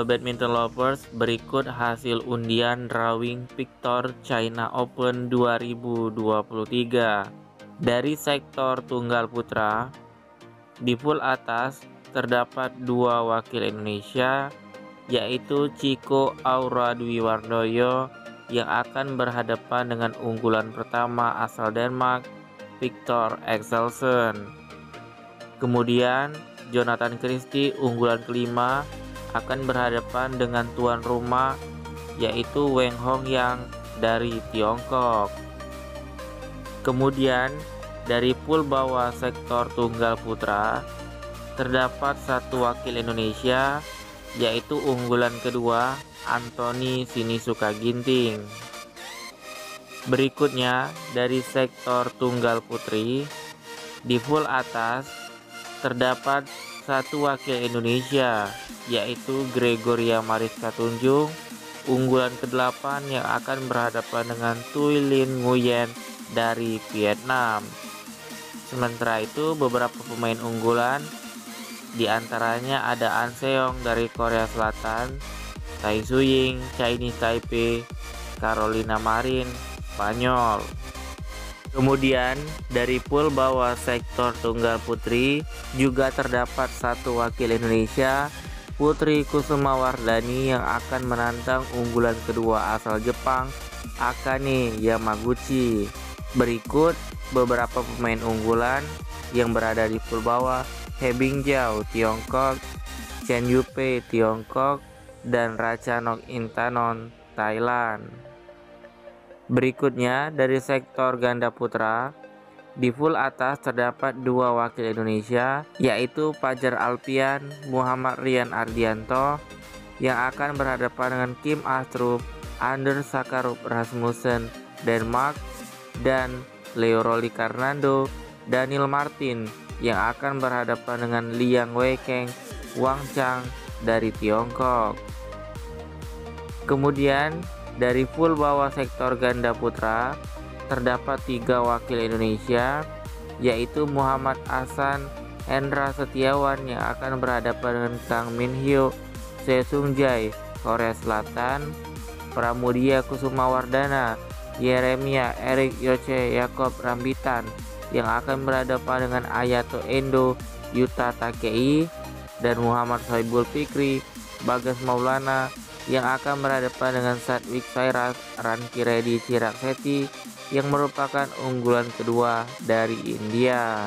badminton lovers, berikut hasil undian drawing Victor China Open 2023. Dari sektor tunggal putra, di pool atas terdapat dua wakil Indonesia, yaitu Chico Aura Dwi Wardoyo yang akan berhadapan dengan unggulan pertama asal Denmark, Victor Axelsen. Kemudian Jonathan Christie unggulan kelima akan berhadapan dengan tuan rumah, yaitu Weng Hongyang dari Tiongkok. Kemudian dari pool bawah sektor tunggal putra terdapat satu wakil Indonesia, yaitu unggulan kedua Anthony Sinisuka Ginting. Berikutnya dari sektor tunggal putri, di pool atas terdapat satu wakil Indonesia, yaitu Gregoria Mariska Tunjung, unggulan ke-8 yang akan berhadapan dengan Thuy Linh Nguyen dari Vietnam. Sementara itu beberapa pemain unggulan diantaranya ada An Seong dari Korea Selatan, Tai Tzu Ying Chinese Taipei, Carolina Marin Spanyol. Kemudian dari pool bawah sektor tunggal putri juga terdapat satu wakil Indonesia, Putri Kusumawardhani, yang akan menantang unggulan kedua asal Jepang, Akane Yamaguchi. Berikut beberapa pemain unggulan yang berada di pool bawah: He Bingjiao Tiongkok, Chen Yupei Tiongkok, dan Ratchanok Intanon Thailand. Berikutnya dari sektor ganda putra, di pool atas terdapat dua wakil Indonesia, yaitu Fajar Alfian Muhammad Rian Ardianto yang akan berhadapan dengan Kim Astrup Anders Sakarup Rasmussen Denmark, dan Leo Rolicarnando Daniel Martin yang akan berhadapan dengan Liang Weikeng Wang Chang dari Tiongkok. Kemudian dari pool bawah sektor ganda putra terdapat tiga wakil Indonesia, yaitu Muhammad Ahsan Hendra Setiawan yang akan berhadapan dengan Kang Min Hyo Se Sung Jae Korea Selatan, Pramudia Kusumawardana Yeremia Erik Yoche Yakob Rambitan yang akan berhadapan dengan Ayato Endo Yuta Takei, dan Muhammad Sohibul Fikri Bagas Maulana yang akan berhadapan dengan Satwik Sairas Ranki Reddy Chirag Shetty yang merupakan unggulan kedua dari India.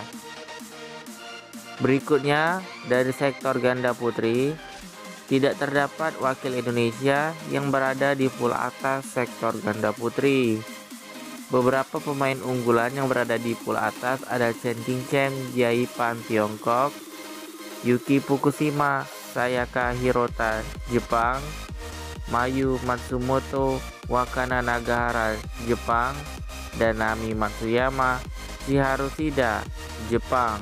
Berikutnya dari sektor ganda putri tidak terdapat wakil Indonesia yang berada di pool atas sektor ganda putri. Beberapa pemain unggulan yang berada di pool atas ada Chen Qingchen Jaipan Tiongkok, Yuki Fukushima Sayaka Hirota Jepang, Mayu Matsumoto Wakana Nagahara Jepang, dan Nami Matsuyama Shiharu Shida Jepang.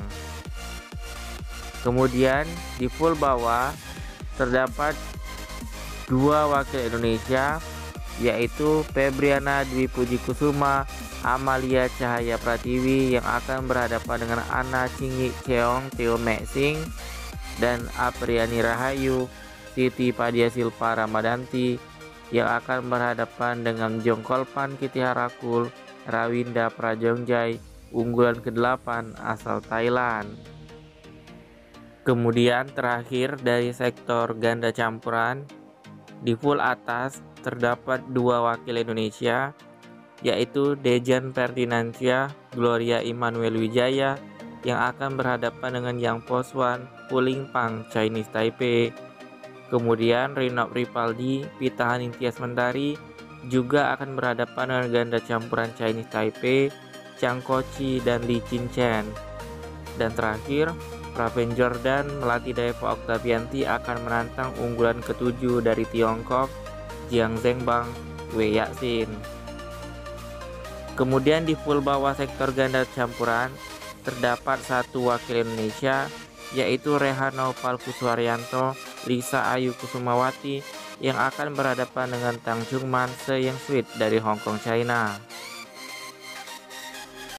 Kemudian di pool bawah terdapat dua wakil Indonesia, yaitu Febriana Dwi Puji Kusuma Amalia Cahaya Pratiwi yang akan berhadapan dengan Anna Chingi Cheong Teo Mek Sing, dan Apriani Rahayu Siti Padia Silpa Ramadanti yang akan berhadapan dengan Jongkolpan Kitiharakul Rawinda Prajongjai, unggulan ke-8 asal Thailand. Kemudian terakhir dari sektor ganda campuran, di pool atas terdapat dua wakil Indonesia, yaitu Dejan Ferdinansyah Gloria Immanuel Wijaya yang akan berhadapan dengan Yang Poswan Puling Pang Chinese Taipei. Kemudian Rinop Ripaldi Pitahan Intias Mentari juga akan berhadapan dengan ganda campuran Chinese Taipei, Chang Kochi dan Lee Chin Chen. Dan terakhir, Praven Jordan Melati Daeva Oktavianti akan menantang unggulan ke-7 dari Tiongkok, Jiang Zhengbang Wei Yaxin. Kemudian di pool bawah sektor ganda campuran terdapat satu wakil Indonesia, yaitu Rehana Opal Kuswaryanto Lisa Ayu Kusumawati yang akan berhadapan dengan Tang Chungman Se Yang Sweet dari Hong Kong, China.